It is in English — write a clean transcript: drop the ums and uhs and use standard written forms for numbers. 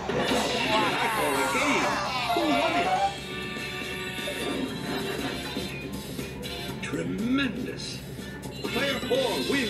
I call a game. Who won it? Tremendous. Player 4 wins.